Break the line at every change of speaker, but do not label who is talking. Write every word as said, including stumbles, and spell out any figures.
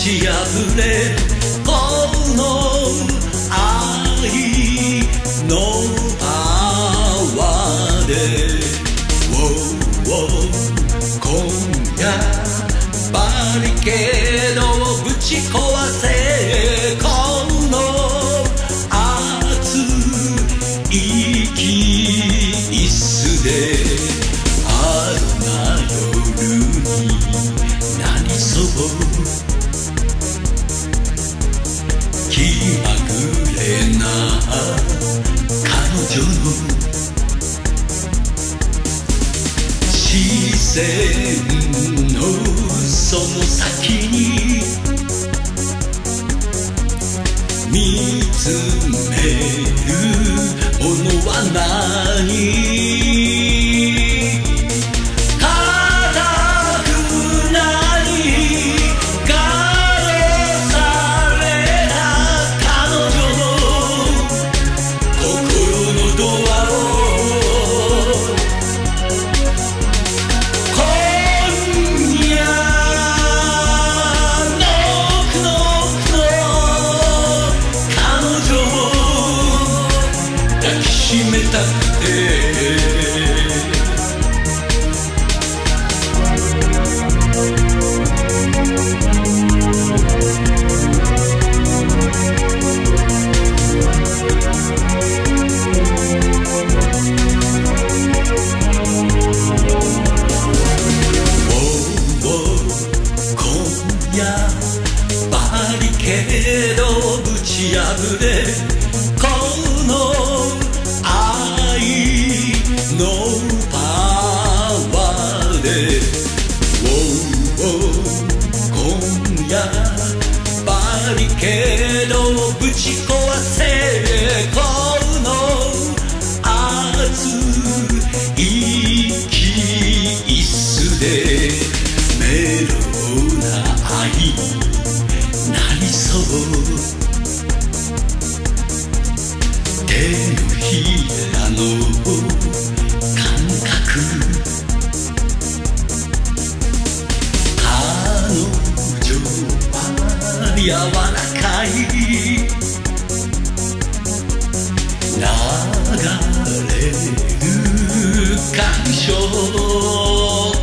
ち破れこの愛のパワーで、oh, oh, 今夜バリケードをぶち壊せ、この熱いキスであんな夜になりそう、気まぐれな彼女の視線のその先に見つめるものは何？めたくて今夜バリケードをぶち破れ、こののパワーで、oh, oh, 今夜バリケードをぶち壊せ、この熱いキスでメロウな愛になりそう、手のひらの柔らかい流れる感傷